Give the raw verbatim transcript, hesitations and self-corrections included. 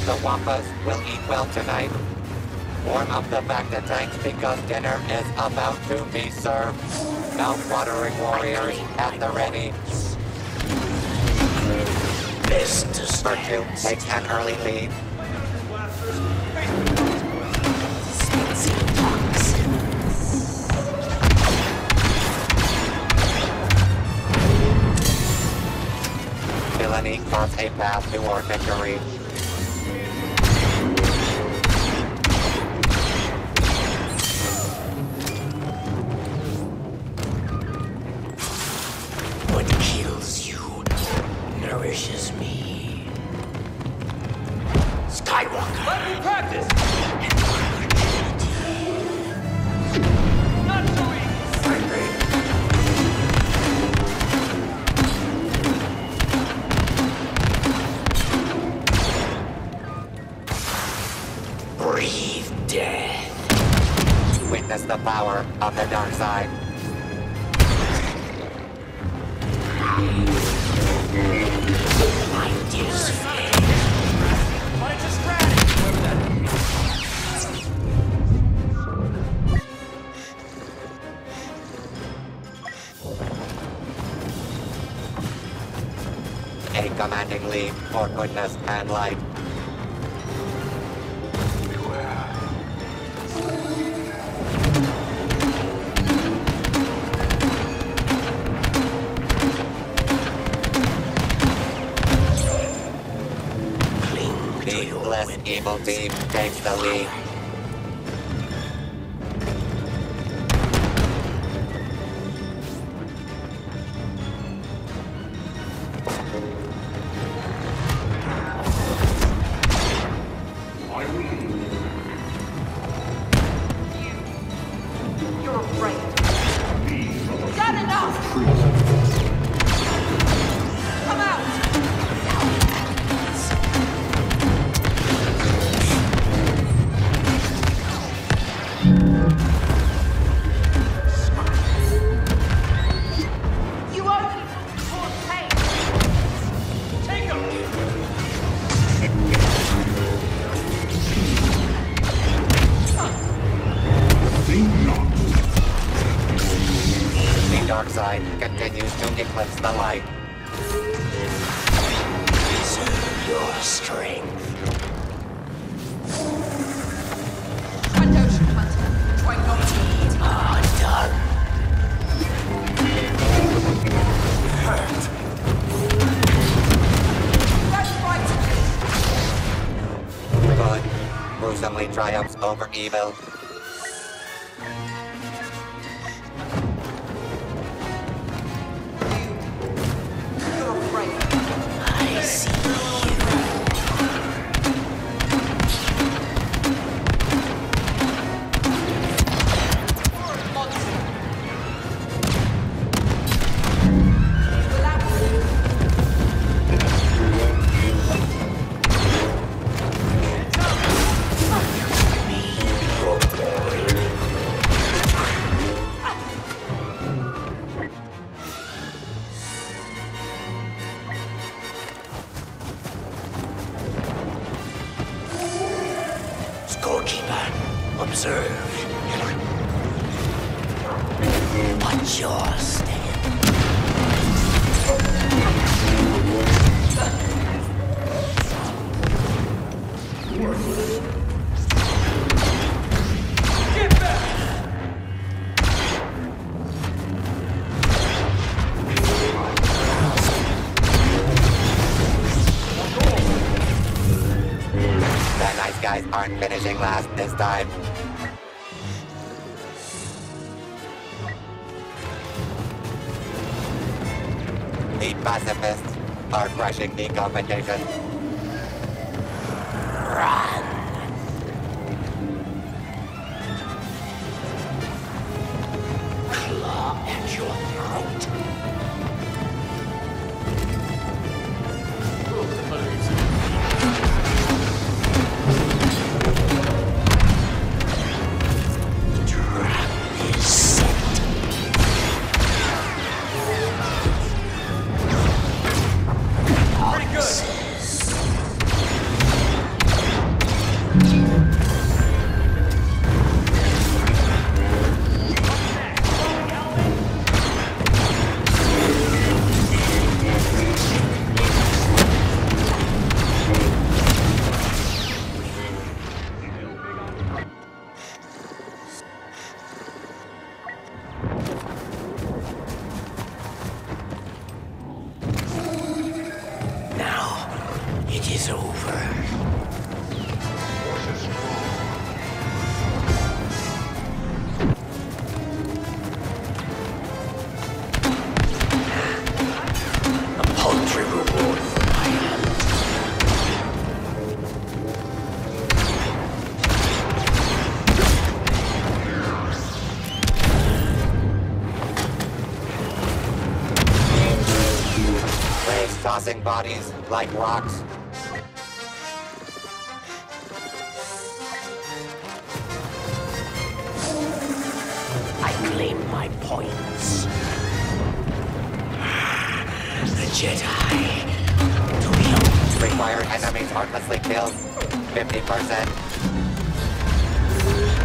The Wampas will eat well tonight. Warm up the Bacta tanks because dinner is about to be served. Mouth-watering warriors at the ready. Virtue takes an early lead. Villainy carves a path toward victory. What kills you nourishes me. Skywalker! Let me practice! Not so easy! Breathe death. Witness the power of the dark side. Light is fair. Find a strategy! Whoever that A commanding lead for goodness and light. The less evil team takes the lead. You're afraid. Done enough! Come out! You only cause pain! Take him! The dark side continues to eclipse the light. Preserve your strength. Trandoshan Hunter, try not to. Are done. Hurt. Don't fight! Good gruesomely triumphs over evil. You're afraid. I see you. Scorekeeper, observe. Watch your stand. Get back! The nice guys aren't finishing last this time. The pacifists are crushing the competition. Run. Claw at your throat. Trap is set. Pretty good! It is over. A paltry reward for my hand. Waves tossing bodies like rocks. I claim my points. The Jedi. To be Required enemies heartlessly killed. fifty percent.